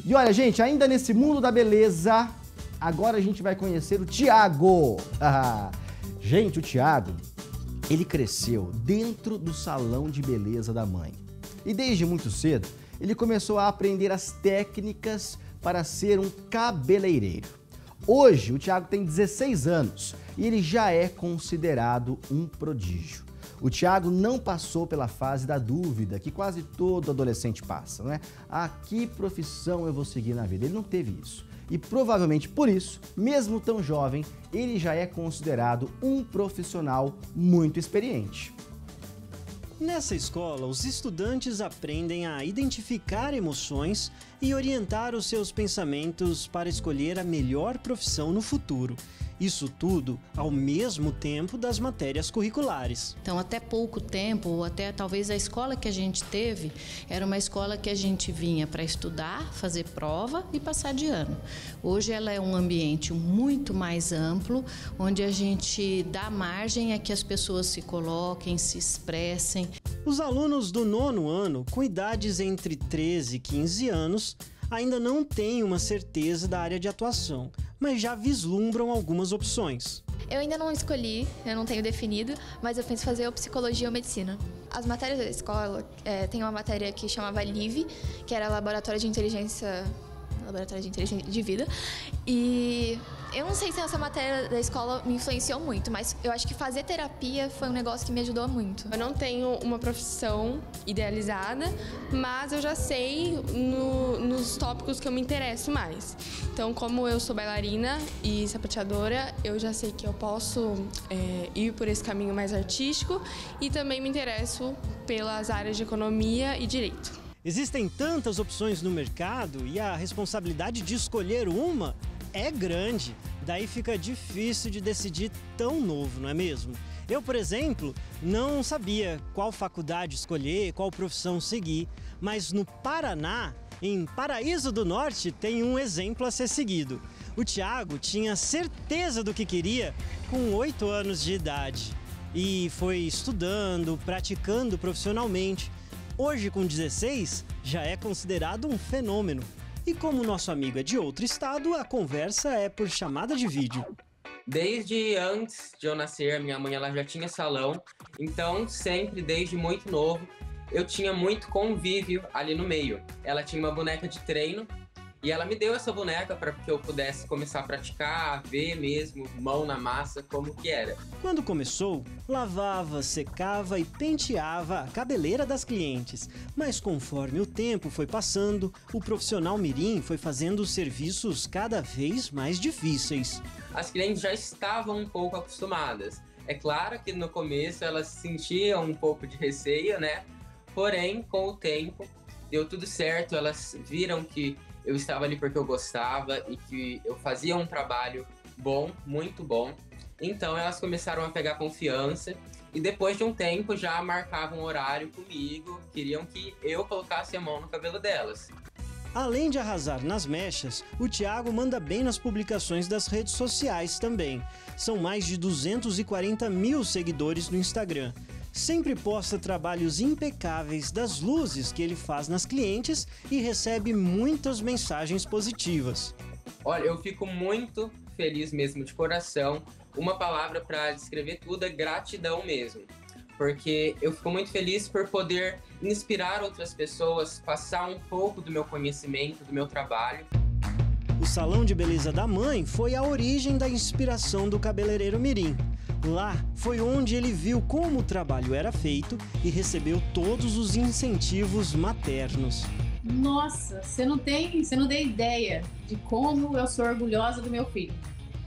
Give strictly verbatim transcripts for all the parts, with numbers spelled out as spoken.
E olha, gente, ainda nesse mundo da beleza, agora a gente vai conhecer o Thiago. Ah, gente, o Thiago, ele cresceu dentro do salão de beleza da mãe. E desde muito cedo, ele começou a aprender as técnicas para ser um cabeleireiro. Hoje, o Thiago tem dezesseis anos e ele já é considerado um prodígio. O Thiago não passou pela fase da dúvida que quase todo adolescente passa, não é? Ah, que profissão eu vou seguir na vida? Ele não teve isso. E provavelmente por isso, mesmo tão jovem, ele já é considerado um profissional muito experiente. Nessa escola, os estudantes aprendem a identificar emoções e orientar os seus pensamentos para escolher a melhor profissão no futuro. Isso tudo ao mesmo tempo das matérias curriculares. Então, até pouco tempo, ou até talvez a escola que a gente teve, era uma escola que a gente vinha para estudar, fazer prova e passar de ano. Hoje ela é um ambiente muito mais amplo, onde a gente dá margem a que as pessoas se coloquem, se expressem. Os alunos do nono ano, com idades entre treze e quinze anos, ainda não têm uma certeza da área de atuação, mas já vislumbram algumas opções. Eu ainda não escolhi, eu não tenho definido, mas eu penso fazer ou psicologia ou medicina. As matérias da escola, é, tem uma matéria que chamava L I V, que era Laboratório de Inteligência, Laboratório de Inteligência de Vida, e eu não sei se essa matéria da escola me influenciou muito, mas eu acho que fazer terapia foi um negócio que me ajudou muito. Eu não tenho uma profissão idealizada, mas eu já sei no, nos tópicos que eu me interesso mais. Então, como eu sou bailarina e sapateadora, eu já sei que eu posso é, ir por esse caminho mais artístico e também me interesso pelas áreas de economia e direito. Existem tantas opções no mercado e a responsabilidade de escolher uma é grande. Daí fica difícil de decidir tão novo, não é mesmo? Eu, por exemplo, não sabia qual faculdade escolher, qual profissão seguir, mas no Paraná, em Paraíso do Norte, tem um exemplo a ser seguido. O Thiago tinha certeza do que queria com oito anos de idade e foi estudando, praticando profissionalmente. Hoje, com dezesseis, já é considerado um fenômeno. E como nosso amigo é de outro estado, a conversa é por chamada de vídeo. Desde antes de eu nascer, minha mãe ela já tinha salão, então sempre, desde muito novo, eu tinha muito convívio ali no meio. Ela tinha uma boneca de treino e ela me deu essa boneca para que eu pudesse começar a praticar, ver mesmo, mão na massa, como que era. Quando começou, lavava, secava e penteava a cabeleira das clientes. Mas conforme o tempo foi passando, o profissional mirim foi fazendo os serviços cada vez mais difíceis. As clientes já estavam um pouco acostumadas. É claro que no começo elas sentiam um pouco de receio, né? Porém, com o tempo, deu tudo certo. Elas viram que eu estava ali porque eu gostava e que eu fazia um trabalho bom, muito bom. Então elas começaram a pegar confiança e depois de um tempo já marcavam horário comigo, queriam que eu colocasse a mão no cabelo delas. Além de arrasar nas mechas, o Thiago manda bem nas publicações das redes sociais também. São mais de duzentos e quarenta mil seguidores no Instagram. Sempre posta trabalhos impecáveis das luzes que ele faz nas clientes e recebe muitas mensagens positivas. Olha, eu fico muito feliz mesmo de coração. Uma palavra para descrever tudo é gratidão mesmo. Porque eu fico muito feliz por poder inspirar outras pessoas, passar um pouco do meu conhecimento, do meu trabalho. O Salão de Beleza da Mãe foi a origem da inspiração do cabeleireiro mirim. Lá foi onde ele viu como o trabalho era feito e recebeu todos os incentivos maternos. Nossa, você não tem, você não tem ideia de como eu sou orgulhosa do meu filho.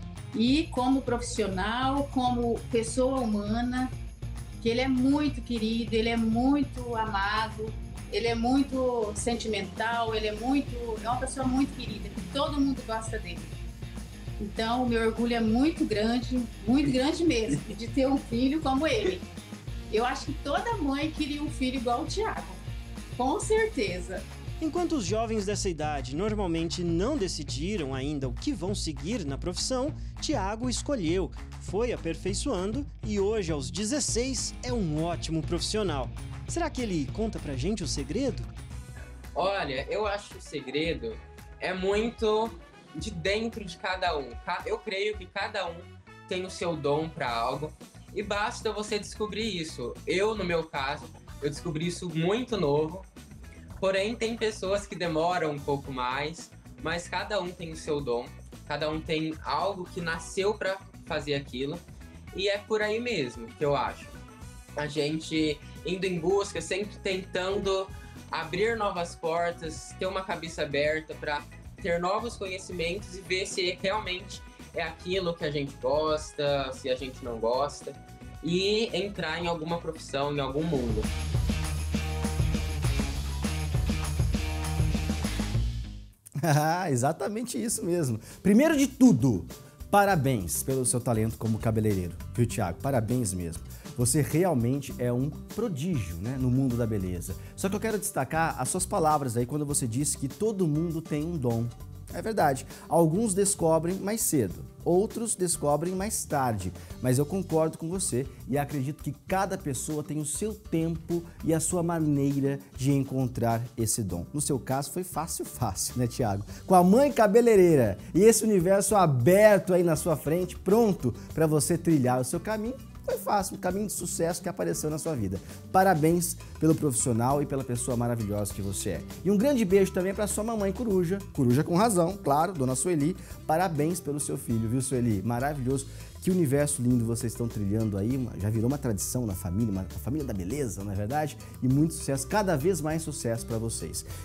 E como profissional, como pessoa humana, que ele é muito querido, ele é muito amado, ele é muito sentimental, ele é muito, é uma pessoa muito querida, que todo mundo gosta dele. Então, o meu orgulho é muito grande, muito grande mesmo, de ter um filho como ele. Eu acho que toda mãe queria um filho igual o Thiago, com certeza. Enquanto os jovens dessa idade normalmente não decidiram ainda o que vão seguir na profissão, Thiago escolheu, foi aperfeiçoando e hoje, aos dezesseis, é um ótimo profissional. Será que ele conta pra gente o segredo? Olha, eu acho que o segredo é muito de dentro de cada um. Eu creio que cada um tem o seu dom para algo e basta você descobrir isso. Eu, no meu caso, eu descobri isso muito novo, porém tem pessoas que demoram um pouco mais, mas cada um tem o seu dom, cada um tem algo que nasceu para fazer aquilo e é por aí mesmo que eu acho. A gente indo em busca, sempre tentando abrir novas portas, ter uma cabeça aberta para ter novos conhecimentos e ver se realmente é aquilo que a gente gosta, se a gente não gosta, e entrar em alguma profissão, em algum mundo. Ah, exatamente isso mesmo. Primeiro de tudo, parabéns pelo seu talento como cabeleireiro, viu, Thiago? Parabéns mesmo. Você realmente é um prodígio, né, no mundo da beleza. Só que eu quero destacar as suas palavras aí quando você disse que todo mundo tem um dom. É verdade, alguns descobrem mais cedo, outros descobrem mais tarde, mas eu concordo com você e acredito que cada pessoa tem o seu tempo e a sua maneira de encontrar esse dom. No seu caso foi fácil, fácil, né, Thiago? Com a mãe cabeleireira e esse universo aberto aí na sua frente, pronto para você trilhar o seu caminho. Foi fácil, um caminho de sucesso que apareceu na sua vida. Parabéns pelo profissional e pela pessoa maravilhosa que você é. E um grande beijo também para sua mamãe coruja, coruja com razão, claro, dona Sueli. Parabéns pelo seu filho, viu, Sueli? Maravilhoso. Que universo lindo vocês estão trilhando aí, já virou uma tradição na família, uma família da beleza, não é verdade? E muito sucesso, cada vez mais sucesso para vocês.